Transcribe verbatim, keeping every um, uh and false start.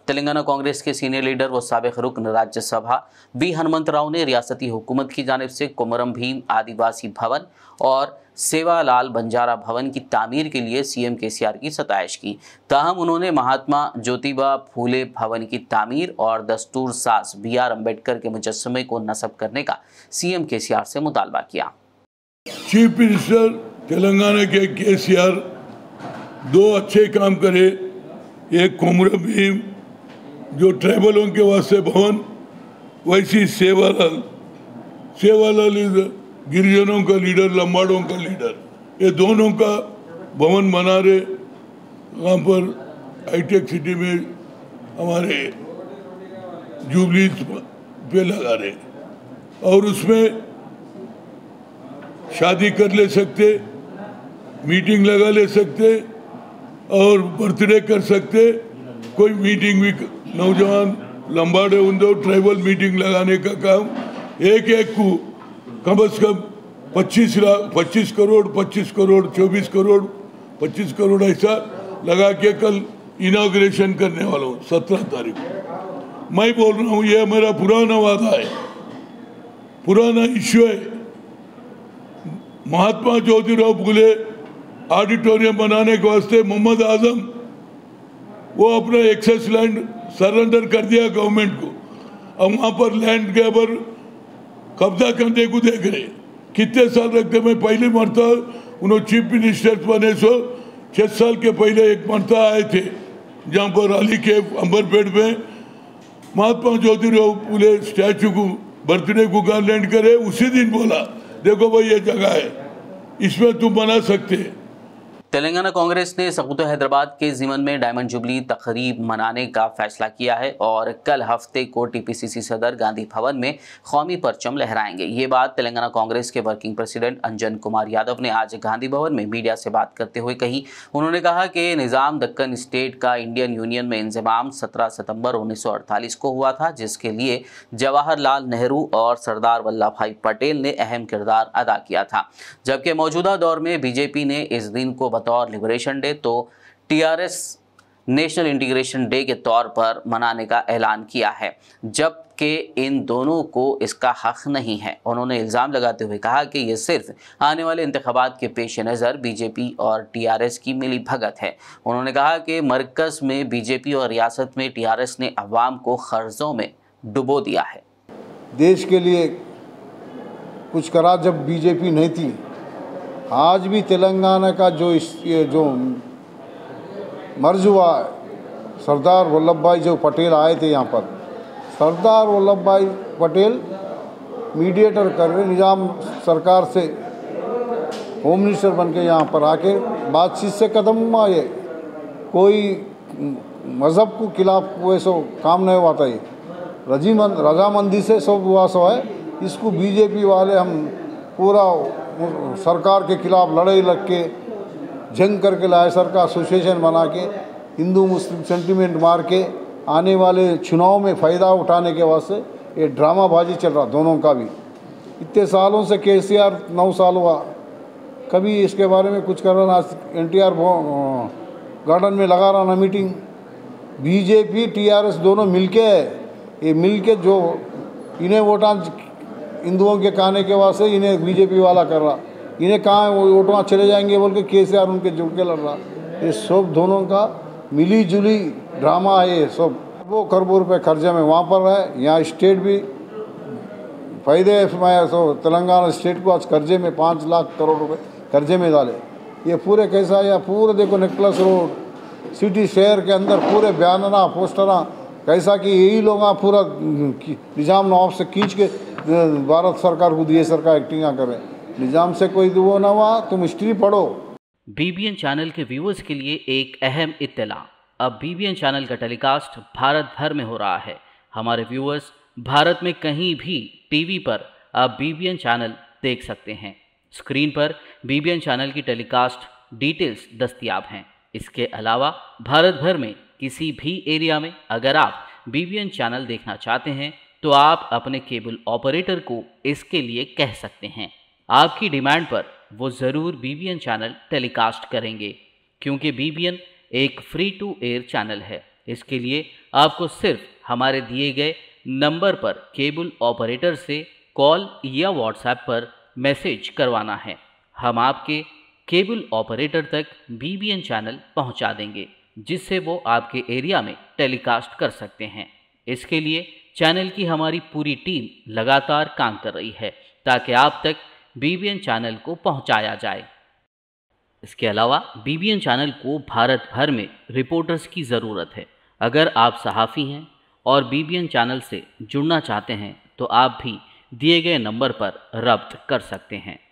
तेलंगाना कांग्रेस के senior leader व साबिक रुकन राज्यसभा वी हनुमंतराव ने रियासती हुकूमत की जानिब से कोमरम भीम आदिवासी भवन और सेवालाल बंजारा भवन की तामीर के लिए सीएम केसीआर की सताइश की। ताहम उन्होंने महात्मा ज्योतिबा फूले भवन की तामीर और दस्तूर साज बी आर अम्बेडकर के मुजस्समे को नस्ब करने का सीएम केसीआर से मुतालबा किया। चीफ मिनिस्टर तेलंगाना के केसीआर दो अच्छे काम करे। एक कोमरम भीम जो ट्राइबलों के वास्ते भवन, वैसी सेवालाल सेवालाल इज गिरिजनों का लीडर, लंबाड़ों का लीडर, ये दोनों का भवन बना रहे। वहाँ पर हाईटेक सिटी में हमारे जुबली पे लगा रहे और उसमें शादी कर ले सकते, मीटिंग लगा ले सकते और बर्थडे कर सकते। कोई मीटिंग भी नौजवान लंबाड़े उन्दो ट्राइबल मीटिंग लगाने का काम एक एक को कम अज कम पच्चीस लाख पच्चीस करोड़ पच्चीस करोड़ चौबीस करोड़ पच्चीस करोड़ ऐसा लगा के कल इनॉग्रेशन करने वाला हूँ सत्रह तारीख को। मैं बोल रहा हूँ ये मेरा पुराना वादा है, पुराना इश्यू है। महात्मा ज्योतिराव फूले ऑडिटोरियम बनाने के वास्ते मोहम्मद आजम वो अपना एक्सेस लैंड सरेंडर कर दिया गवर्नमेंट को। अब वहाँ पर लैंड के ऊपर कब्जा करने को देख रहे। कितने साल रखते, मैं पहले मरता उन्होंने चीफ मिनिस्टर बने सो छः साल के पहले एक मरता आए थे जहाँ पर अली के अंबरपेट में महात्मा ज्योतिराव फूले स्टैचू को बर्थडे को गार्लैंड करे। उसी दिन बोला देखो भाई ये जगह है, इसमें तुम बना सकते हैं। तेलंगाना कांग्रेस ने सकूत हैदराबाद के ज़िमन में डायमंड जुबली तकरीब मनाने का फैसला किया है और कल हफ्ते को टीपीसीसी सदर गांधी भवन में कौमी परचम लहराएंगे। ये बात तेलंगाना कांग्रेस के वर्किंग प्रेसिडेंट अंजन कुमार यादव ने आज गांधी भवन में मीडिया से बात करते हुए कही। उन्होंने कहा कि निज़ाम दक्कन स्टेट का इंडियन यूनियन में इंजमाम सत्रह सितंबर उन्नीस सौ अड़तालीस को हुआ था, जिसके लिए जवाहरलाल नेहरू और सरदार वल्लभ भाई पटेल ने अहम किरदार अदा किया था। जबकि मौजूदा दौर में बीजेपी ने इस दिन को बतौर लिबरेशन डे तो टीआरएस नेशनल इंटीग्रेशन डे के तौर पर मनाने का ऐलान किया है, जबकि इन दोनों को इसका हक नहीं है। उन्होंने इल्ज़ाम लगाते हुए कहा कि यह सिर्फ आने वाले इंतखाबात के पेश नज़र बीजेपी और टीआरएस की मिली भगत है। उन्होंने कहा कि मरकज़ में बीजेपी और रियासत में टीआरएस ने अवाम को कर्जों में डुबो दिया है। देश के लिए कुछ करा जब बीजेपी नहीं थी। आज भी तेलंगाना का जो इस ये जो मर्ज हुआ, सरदार वल्लभ भाई जो पटेल आए थे यहाँ पर, सरदार वल्लभ भाई पटेल मीडिएटर कर रहे निज़ाम सरकार से, होम मिनिस्टर बन के यहाँ पर आके बातचीत से कदम आए। कोई मज़हब को खिलाफ वैसा काम नहीं हुआ था। ये रजीमंद रजामंदी से सब हुआ सो है। इसको बीजेपी वाले हम पूरा सरकार के खिलाफ लड़ाई लग के जंग करके लाए। सरकार एसोसिएशन बना के हिंदू मुस्लिम सेंटीमेंट मार के आने वाले चुनाव में फ़ायदा उठाने के वास्ते ये ड्रामाबाजी चल रहा दोनों का भी। इतने सालों से केसीआर नौ साल हुआ, कभी इसके बारे में कुछ कर रहा ना। एनटीआर गार्डन में लगा रहा ना मीटिंग। बीजेपी टीआरएस दोनों मिलके ये मिलके जो इन्हें वोटा हिंदुओं के कहने के वास्ते इन्हें बीजेपी वाला कर रहा, इन्हें कहाँ वोटों चले जाएंगे बोल के केसीआर उनके जुड़ के लड़ रहा। ये सब दोनों का मिली जुली ड्रामा है। ये सब वो करोड़ों रुपये खर्चे में वहाँ पर है। यहाँ स्टेट भी फायदे में तो तेलंगाना स्टेट को आज कर्जे में पाँच लाख करोड़ रुपए कर्जे में डाले। ये पूरे कैसा है, पूरे देखो नेकलेस रोड सिटी शहर के अंदर पूरे बयाना पोस्टरा कैसा कि यही लोग पूरा निज़ाम नवाब से खींच के भारत सरकार को दिए, सरकार एक्टिंग करे। निज़ाम से कोई वो ना हुआ, तुम हिस्ट्री पढ़ो। बीबीएन चैनल के व्यूअर्स के लिए एक अहम इत्तला। अब बीबीएन चैनल का टेलीकास्ट भारत भर में हो रहा है। हमारे व्यूअर्स भारत में कहीं भी टीवी पर अब बीबीएन चैनल देख सकते हैं। स्क्रीन पर बीबीएन चैनल की टेलीकास्ट डिटेल्स दस्तयाब हैं। इसके अलावा भारत भर में किसी भी एरिया में अगर आप बीबीएन चैनल देखना चाहते हैं तो आप अपने केबल ऑपरेटर को इसके लिए कह सकते हैं। आपकी डिमांड पर वो ज़रूर बीबीएन चैनल टेलीकास्ट करेंगे, क्योंकि बीबीएन एक फ्री टू एयर चैनल है। इसके लिए आपको सिर्फ हमारे दिए गए नंबर पर केबल ऑपरेटर से कॉल या व्हाट्सएप पर मैसेज करवाना है। हम आपके केबल ऑपरेटर तक बीबीएन चैनल पहुंचा देंगे, जिससे वो आपके एरिया में टेलीकास्ट कर सकते हैं। इसके लिए चैनल की हमारी पूरी टीम लगातार काम कर रही है ताकि आप तक बीबीएन चैनल को पहुंचाया जाए। इसके अलावा बीबीएन चैनल को भारत भर में रिपोर्टर्स की ज़रूरत है। अगर आप सहाफ़ी हैं और बीबीएन चैनल से जुड़ना चाहते हैं तो आप भी दिए गए नंबर पर रब्त कर सकते हैं।